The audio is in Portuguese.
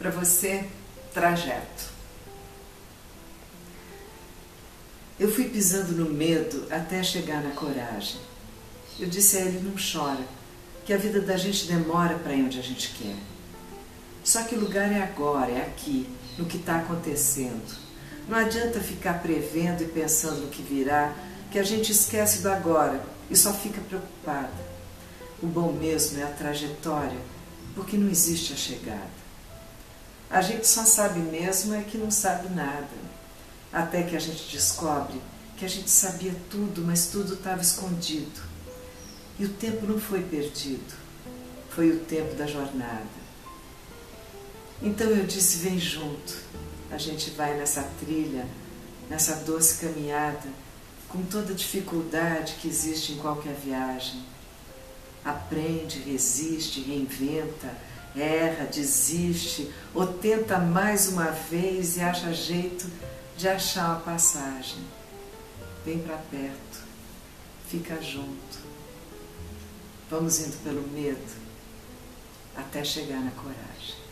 Para você, trajeto. Eu fui pisando no medo até chegar na coragem. Eu disse a ele: não chora, que a vida da gente demora para ir onde a gente quer. Só que o lugar é agora, é aqui, no que está acontecendo. Não adianta ficar prevendo e pensando no que virá, que a gente esquece do agora e só fica preocupada. O bom mesmo é a trajetória, porque não existe a chegada. A gente só sabe mesmo é que não sabe nada, até que a gente descobre que a gente sabia tudo, mas tudo estava escondido. E o tempo não foi perdido, foi o tempo da jornada. Então eu disse: vem junto, a gente vai nessa trilha, nessa doce caminhada, com toda a dificuldade que existe em qualquer viagem. Aprende, resiste, reinventa, erra, desiste, ou tenta mais uma vez e acha jeito de achar uma passagem. Vem para perto, fica junto. Vamos indo pelo medo até chegar na coragem.